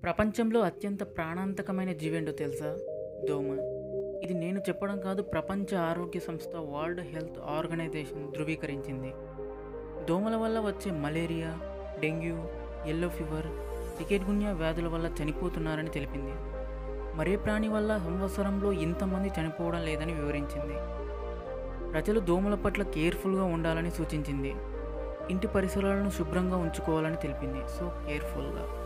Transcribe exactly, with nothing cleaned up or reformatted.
ప్రపంచంలో అత్యంత ప్రాణాంతకమైన జీవేంటో తెలుసా? దోమ. ఇది నేను చెప్పడం కాదు, ప్రపంచ ఆరోగ్య సంస్థ వరల్డ్ హెల్త్ ఆర్గనైజేషన్ ధృవీకరించింది. దోమల వల్ల వచ్చే malaria, dengue, yellow fever, chikungunya వ్యాధుల వల్ల చనిపోతున్నారని తెలిపింది. మరే ప్రాణి వల్ల సంవత్సరంలో ఇంతమంది చనిపోవడం లేదని వివరించింది. ప్రజలు దోమల పట్ల కేర్ఫుల్గా ఉండాలని సూచించింది. ఇంటి పరిసరాలను శుభ్రంగా ఉంచుకోవాలని తెలిపింది. సో కేర్ఫుల్గా